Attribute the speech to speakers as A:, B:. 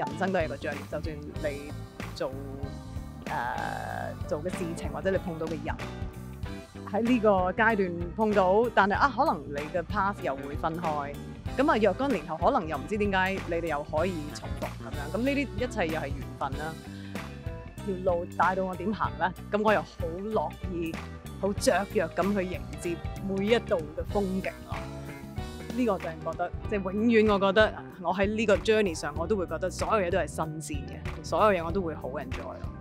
A: 人生都係一個 journey， 就算你做嘅事情或者你碰到嘅人喺呢個階段碰到，但係可能你嘅 path 又會分開，咁若干年後可能又唔知點解你哋又可以重逢咁樣，咁呢啲一切又係緣分啦。條路帶到我點行咧？咁我又好樂意、好雀躍咁去迎接每一度嘅風景咯。呢個就係覺得，即係永遠我覺得我喺呢個 journey 上，我都會覺得所有嘢都係新鮮嘅，所有嘢我都會好 enjoy 咯。